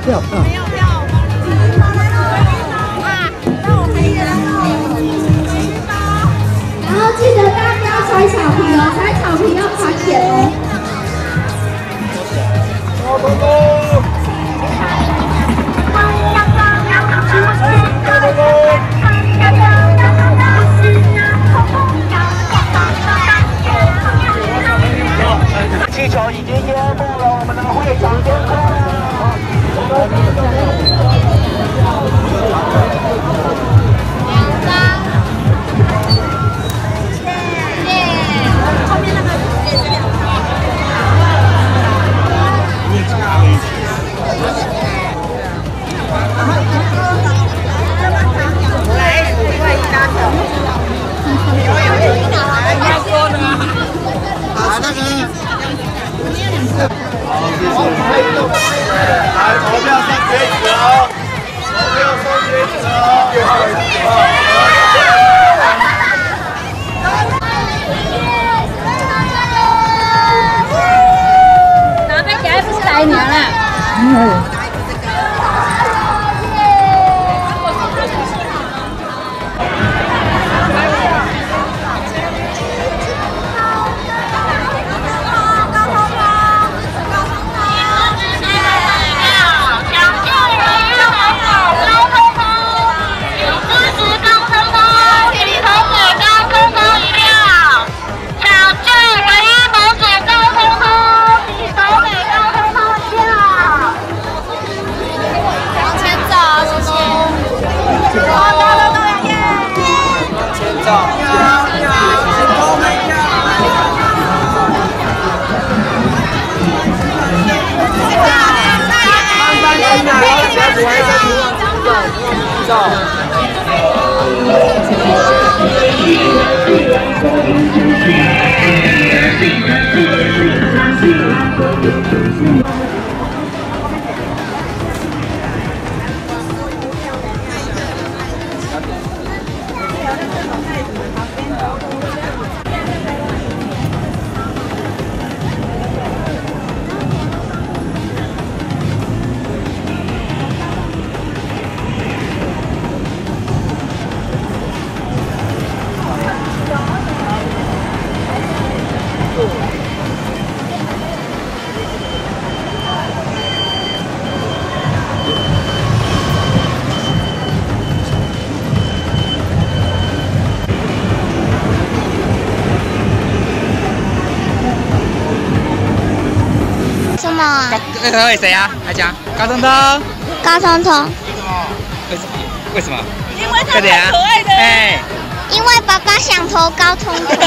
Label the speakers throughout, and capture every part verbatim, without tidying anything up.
Speaker 1: 票啊！没有票。啊，那我可以然后记得大家不要踩草皮哦，踩草皮要罚钱哦。走走走！气球已经淹没了我们的会场天空了。两张，谢谢。后面那个也是两张。来，另外一张的。要说的吗？啊，那个。来，投票上截止哦！投票上截止哦！六号、九号。
Speaker 2: 拿杯起来不是来年了。嗯。
Speaker 3: 那可以谁啊？来讲，高彤彤。
Speaker 4: 高彤彤。
Speaker 3: 为什么？为什么？
Speaker 2: 因为他很可爱的。哎。
Speaker 4: 因为爸爸想投高彤彤。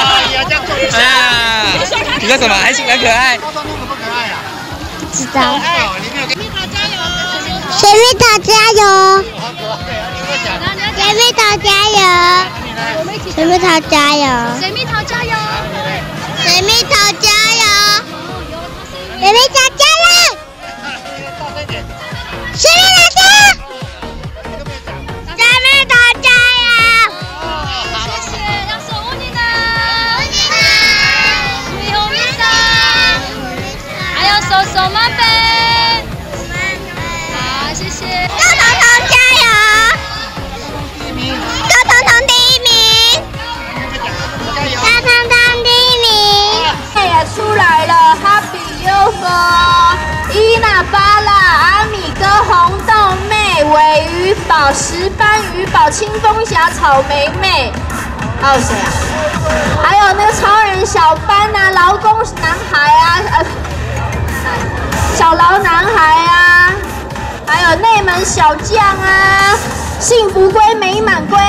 Speaker 3: 啊！你说什么？还是很可爱。
Speaker 5: 高彤彤可不可爱啊？
Speaker 4: 不知道。
Speaker 2: 水蜜桃加油！
Speaker 4: 水蜜桃加油！
Speaker 5: 好可爱啊！你会讲。
Speaker 4: 水蜜桃加油！水蜜桃加油！
Speaker 2: 水蜜桃加油！
Speaker 4: 水蜜桃加油！水蜜桃加油！
Speaker 5: 大声点！
Speaker 4: 水蜜桃加油！水蜜桃加油！
Speaker 2: 谢谢，要守护你呢，
Speaker 4: 守护你呢，
Speaker 2: 你好，米莎，还有手手妈贝，好，谢谢。
Speaker 4: 高彤彤加油！高彤彤第一名！高彤彤第一名！
Speaker 1: 也出来了 ，Happy U F O， 伊娜巴拉、阿米哥、红豆妹、尾鱼宝、石斑鱼宝、清风侠、草莓妹，还有谁啊？还有那个超人小班啊，劳工男孩啊，呃，小劳男孩啊，还有内门小将啊，幸福龟、美满龟。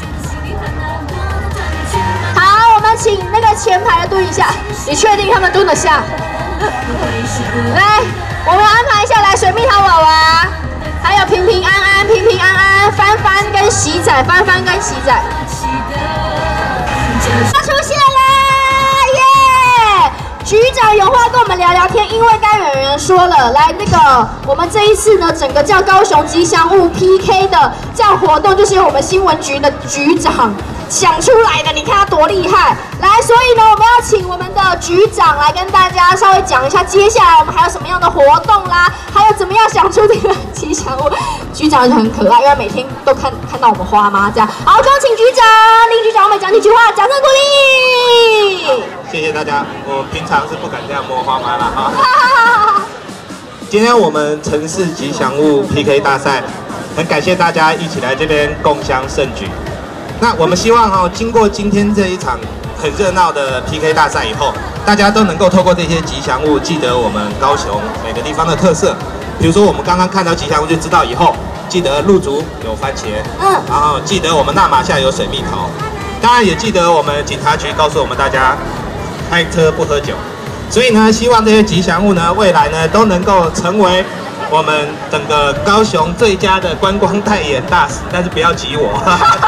Speaker 1: 好，我们请那个前排的蹲一下，你确定他们蹲得下？来，我们安排一下，来水蜜桃娃娃，还有平平安安、平平安安、帆帆跟喜仔、帆帆跟喜仔，他出现了，耶！局长有话跟我们聊聊天，因为刚有人说了，来那个我们这一次呢，整个叫高雄吉祥物 P K 的这样活动，就是由我们新闻局的局长想出来的，你看他多厉害！来，所以呢，我们要要请我们的局长来跟大家稍微讲一下，接下来我们还有什么样的活动啦，还有怎么样想出这个吉祥物。局长就很可爱，因为每天都看看到我们花妈这样。好，恭请局长，林局长，我们讲几句话，掌声鼓励。
Speaker 5: 谢谢大家，我平常是不敢这样摸花妈啦哈。今天我们城市吉祥物 P K 大赛，很感谢大家一起来这边共襄盛举。那我们希望哈、哦，经过今天这一场很热闹的 P K 大赛以后，大家都能够透过这些吉祥物，记得我们高雄每个地方的特色。比如说我们刚刚看到吉祥物就知道以后，记得鹿竹有番茄，嗯，然后记得我们纳马夏有水蜜桃，当然也记得我们警察局告诉我们大家，开车不喝酒。所以呢，希望这些吉祥物呢，未来呢都能够成为我们整个高雄最佳的观光代言大使，但是不要挤我。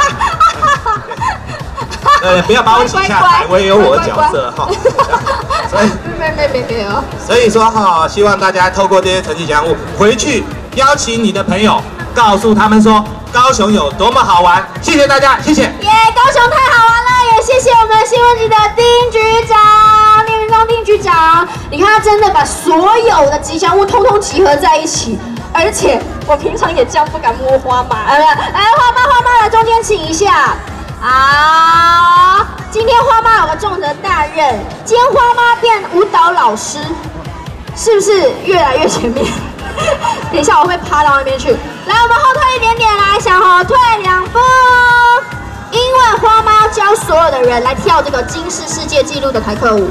Speaker 5: 呃，不要把我挤下台，我也有我的角色哈。所以
Speaker 1: 没没没没有。
Speaker 5: 所以说哈，希望大家透过这些城市吉祥物，回去邀请你的朋友，告诉他们说高雄有多么好玩。谢谢大家，谢谢。
Speaker 1: 耶，高雄太好玩了，也谢谢我们新闻局的丁局长、丁云章丁局长。你看他真的把所有的吉祥物通通集合在一起。而且我平常也这样不敢摸花妈，来来，花妈花妈来中间请一下。好，今天花妈有个重责大任，今天花妈变舞蹈老师，是不是越来越前面？等一下我会趴到那边去。来，我们后退一点点，来，向后退两步。因为花妈要教所有的人来跳这个金氏世界纪录的台客舞。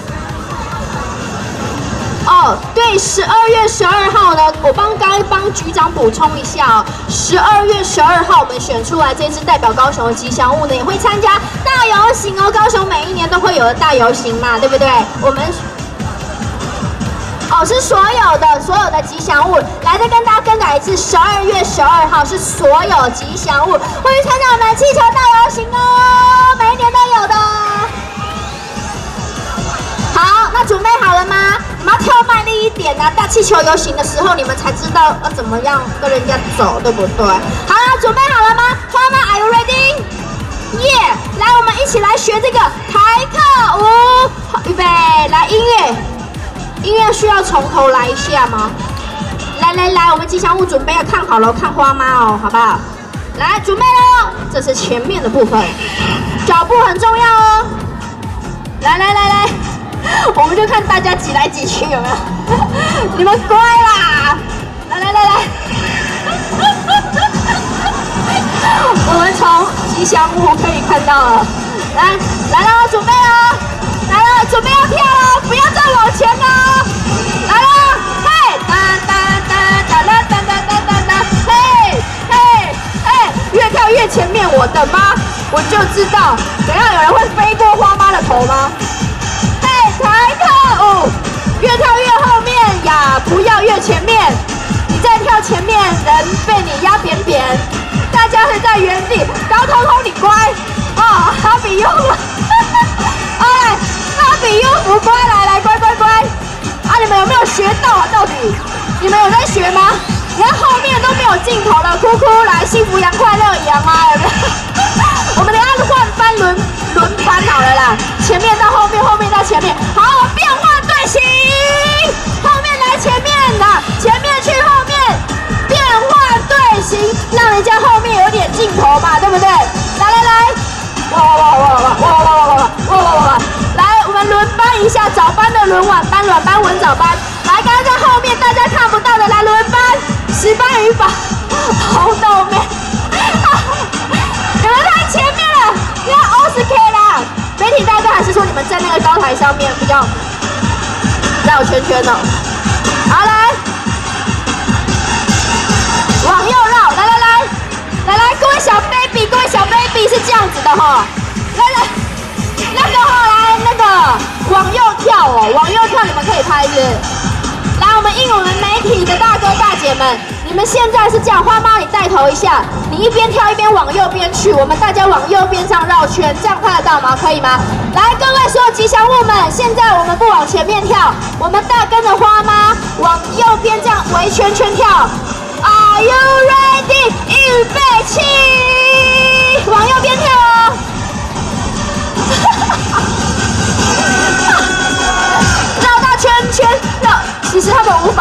Speaker 1: 哦，对，十二月十二号呢，我帮刚帮局长补充一下哦，十二月十二号我们选出来这支代表高雄的吉祥物呢，也会参加大游行哦。高雄每一年都会有的大游行嘛，对不对？我们哦是所有的所有的吉祥物，来再跟大家更改一次，十二月十二号是所有吉祥物会去参加我们的气球大游行哦，每一年都有的。好，那准备好了吗？你们要跳卖力一点啊！大气球游行的时候，你们才知道要怎么样跟人家走，对不对？好了，准备好了吗？花妈 ，Are you ready？ 耶、yeah ！来，我们一起来学这个台客舞。预备，来音乐，音乐需要从头来一下吗？来来来，我们吉祥物准备要看好了，看花妈哦，好不好？来，准备喽！这是前面的部分，脚步很重要哦。来来来来。我们就看大家挤来挤去有没有？你们乖啦！来来来来，我们从吉祥物可以看到了。来来了，准备了，来了，准备要跳了，不要再往前了。来了，嘿，哒哒哒哒哒哒哒哒哒哒，嘿嘿嘿，越跳越前面，我的妈！我就知道，等一下有人会飞过花妈的头吗？台客舞，越跳越后面呀，不要越前面。你再跳前面，人被你压扁扁。大家会在原地。高彤彤，你乖哦，哈比优，哎，哈比优不乖，来来，乖乖乖。啊，你们有没有学到啊？到底你们有在学吗？你看后面都没有镜头了，哭哭来，幸福羊快乐羊啊，有没有？我们等一下换班轮轮班好了啦，前面到后面，后面到前面，好，变化队形，后面来前面的，前面去后面，变化队形，让人家后面有点镜头嘛，对不对？来来来，哇哇哇哇哇哇哇哇哇哇哇！来，我们轮班一下，早班的轮晚班，晚班轮早班。来，刚刚在后面大家看不到的，来轮班，十班语法，好倒霉。你们太前面了，你要 O S K 啦！媒体大哥还是说你们在那个高台上面比较绕圈圈呢？好，来，往右绕，来来来，来来，各位小 baby， 各位小 baby 是这样子的哈，来来，那个哈来那个往右跳哦，往右跳你们可以拍是。来，我们应我们媒体的大哥大姐们，你们现在是这样，花妈你带头一下，你一边跳一边往右边去，我们大家往右边这样绕圈，这样看得到吗？可以吗？来，各位所有吉祥物们，现在我们不往前面跳，我们大跟着花妈往右边这样围圈圈跳。Are you ready？ 预备起，往右边跳哦。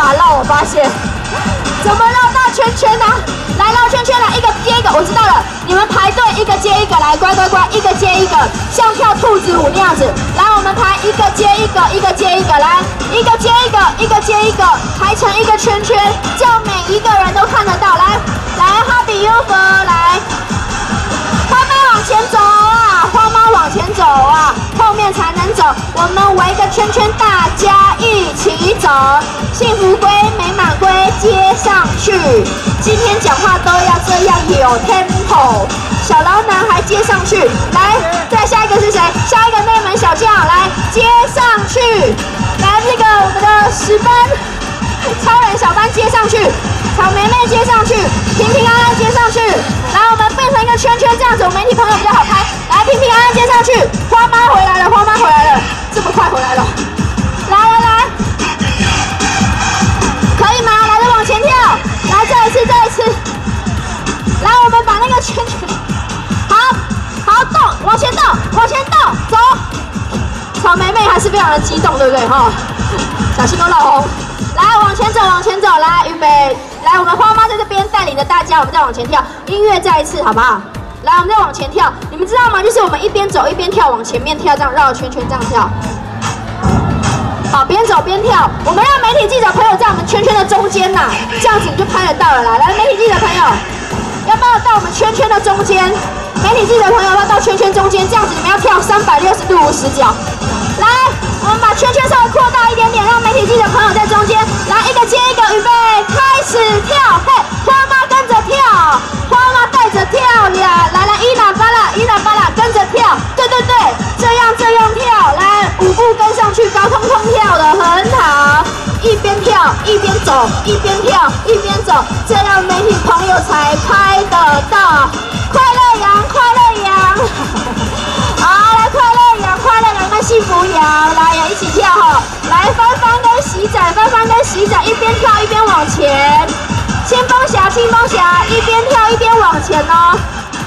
Speaker 1: 法绕，我发现。怎么绕大圈圈呢、啊？来绕圈圈来，一个接一个。我知道了，你们排队一个接一个来，乖乖乖，一个接一个，像跳兔子舞那样子。来，我们排一个接一个，一个接一个，来，一个接一个，一个接一个，排成一个圈圈，这样每一个人都看得到。来，来，哈比优佛，来，花妈往前走啊，花妈往前走啊，后面才能走。我们围个圈圈，大家一起走。幸福龟、美满龟接上去。今天讲话都要这样有 tempo。小老男孩接上去，来，再下一个是谁？下一个内门小将来接上去。来，这个我们的十班超人小班接上去，草莓妹接上去，平平安安接上去。来，我们变成一个圈圈，这样子我媒体朋友比较好拍。来，平平安安接上去。花妈回来了，花妈回来了，这么快回来了。来来来。可以吗？来，再往前跳，来，再一次，再一次。来，我们把那个圈圈，好，好动，往前动，往前动，走。草莓妹还是非常的激动，对不对？哈，小心有老红。来，往前走，往前走，来，预备，来，我们花妈在这边带领着大家，我们再往前跳，音乐再一次，好不好？来，我们再往前跳，你们知道吗？就是我们一边走一边跳，往前面跳，这样绕圈圈这样跳。好，边走边跳，我们让媒体记者朋友在我们圈圈的中间呐、啊，这样子你就拍得到了啦。来，媒体记者朋友，要不要到我们圈圈的中间？媒体记者朋友要到圈圈中间，这样子你们要跳三百六十度无死角。来，我们把圈圈稍微扩大一点点，让媒体记者朋友在中间。来，一个接一个，预备，开始跳！嘿，花妈跟着跳，花妈带着跳呀！来来，伊娜巴拉，伊娜巴拉跟着跳，对对对，这样这样跳，来，舞步跟上去，高空空跳的很好。一边跳一边走，一边跳一边走，这样媒体朋友才拍得到。快乐羊，快乐羊，好，来快乐羊，快乐羊跟幸福羊，来呀，一起跳哈！来，翻翻跟洗仔，翻翻跟洗仔，一边跳一边往前。清风侠，清风侠，一边跳一边往前哦。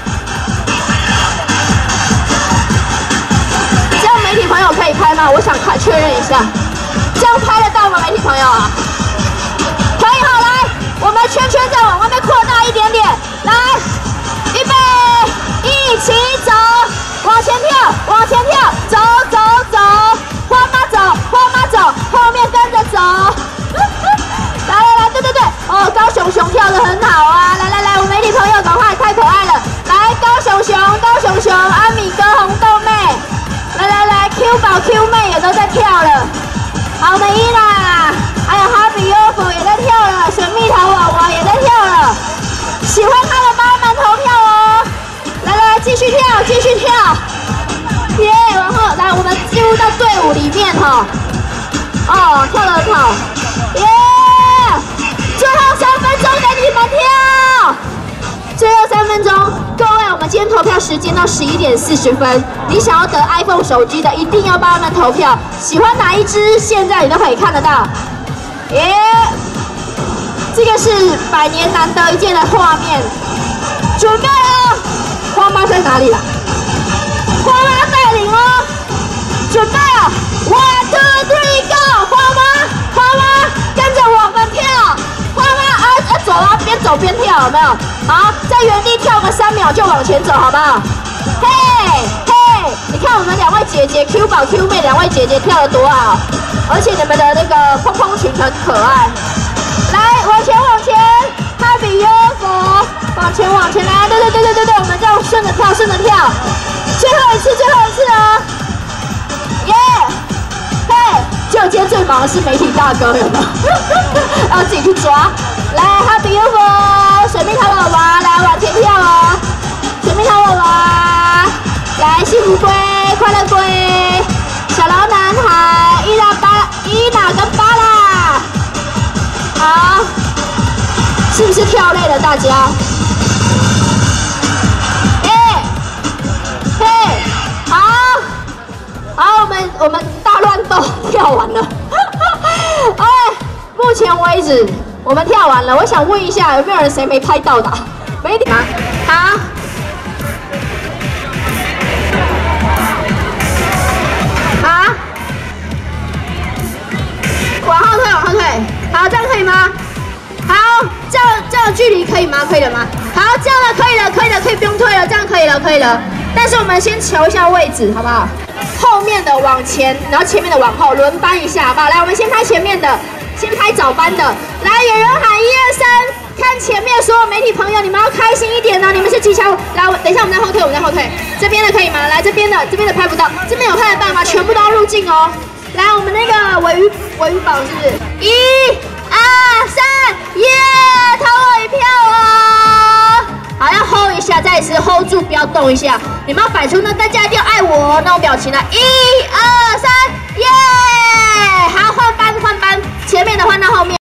Speaker 1: 这样媒体朋友可以拍吗？我想看确认一下，这样拍得到吗？媒体朋友啊，可以好，来，我们圈圈再往外面扩大一点点，来，预备，一起走，往前跳，往前跳，走走走，花妈走，花妈走，后面跟着走。来来来，对对对，哦，高熊熊跳得很好啊！来来来，我媒体朋友赶快，太可爱了！来，高熊熊，高熊熊，阿米哥，红豆妹，来来来 ，Q 宝 Q 妹也都在跳了。好，我们伊娜，还有哈比优芙也在跳了，水蜜桃娃娃也在跳了。喜欢他的帮们投票哦！来来来，继续跳，继续跳，耶！然后来，我们进入到队伍里面哈。哦，跳得很好，耶！最后三分钟给你们跳，最后三分钟，各位，我们今天投票时间到十一点四十分。你想要得 iPhone 手机的，一定要帮他们投票。喜欢哪一支，现在你都可以看得到。耶，这个是百年难得一见的画面。准备哦，花妈在哪里啊？花妈带领哦，准备哦 ，one two three go， 花妈，花妈跟着我们跳。花妈啊啊走啊，边走边跳，有没有？好，在原地跳个三秒就往前走，好不好？嘿嘿，你看我们两位姐姐 Q 宝 Q 妹两位姐姐跳得多好，而且你们的那个蓬蓬裙很可爱。来，往前往前，哈比优佛，往前往前来，对对对对对对，我们这样顺着跳顺着跳，最后一次最后一次哦，耶！嘿，就今天最忙的是媒体大哥，有没有？要自己去抓。来，哈比优佛，水蜜桃娃娃，来往前跳哦，水蜜桃娃娃，来幸福龟，快乐龟，小老男孩，伊娜巴，伊娜跟巴拉，好，是不是跳累了大家？哎，嘿，好，好，我们我们大乱斗跳完了，哎，目前为止。我们跳完了，我想问一下，有没有人谁没拍到的？没点吗？好，好，往后退，往后退，好，这样可以。 的距离可以吗？可以了吗？好，这样了，可以了，可以了，可以不用退了，这样可以了，可以了。但是我们先瞧一下位置，好不好？后面的往前，然后前面的往后，轮班一下，好不好？来，我们先拍前面的，先拍早班的。来，有人喊一二三，看前面所有媒体朋友，你们要开心一点哦，你们是吉祥物。来，等一下我们再后退，我们再后退。这边的可以吗？来，这边的，这边的拍不到，这边有拍得到吗？全部都要入镜哦。来，我们那个尾鱼尾鱼宝是不是？一、二、三，耶！投我一票哦！好，要 hold 一下，再一次 hold 住，不要动一下。你们要摆出那大家一定要爱我那种表情来。一、二、三，